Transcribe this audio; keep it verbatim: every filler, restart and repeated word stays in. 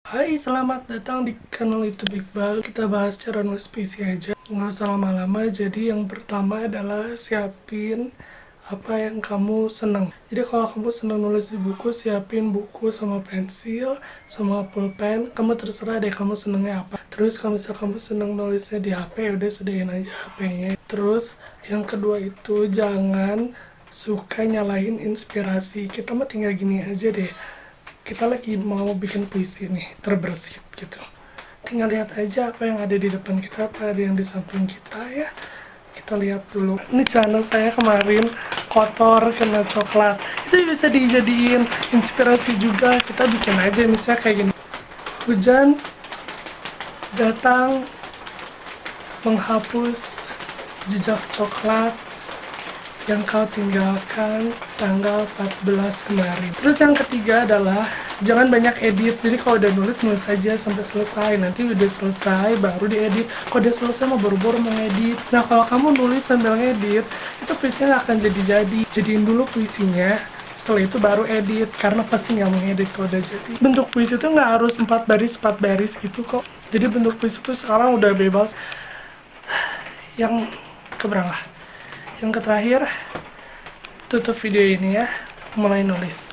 Hai, selamat datang di channel YouTube Iqbal. Kita bahas cara nulis puisi aja, nggak usah lama-lama. Jadi yang pertama adalah siapin apa yang kamu senang. Jadi kalau kamu senang nulis di buku, siapin buku sama pensil, sama pulpen. Kamu terserah deh kamu senengnya apa. Terus kalau misalnya kamu senang nulisnya di H P, udah sediain aja H P-nya. Terus yang kedua itu jangan suka nyalahin inspirasi. Kita mah tinggal gini aja deh. Kita lagi mau bikin puisi nih, terbersit gitu. Tinggal lihat aja apa yang ada di depan kita, apa ada yang di samping kita ya. Kita lihat dulu. Ini channel saya kemarin kotor kena coklat. Itu bisa dijadiin inspirasi juga. Kita bikin aja misalnya kayak gini. Hujan datang menghapus jejak coklat yang kau tinggalkan tanggal empat belas kemarin. Terus yang ketiga adalah jangan banyak edit. Jadi kalau udah nulis, nulis saja sampai selesai. Nanti udah selesai baru diedit. Kalau udah selesai mau buru-buru mengedit. Nah kalau kamu nulis sambil ngedit, itu puisinya nggak akan jadi-jadi. Jadiin dulu puisinya, setelah itu baru edit. Karena pasti nggak mengedit kalau udah jadi. Bentuk puisi itu nggak harus empat baris empat baris gitu kok. Jadi bentuk puisi itu sekarang udah bebas. Yang keberapa? Yang terakhir, tutup video ini ya, mulai nulis.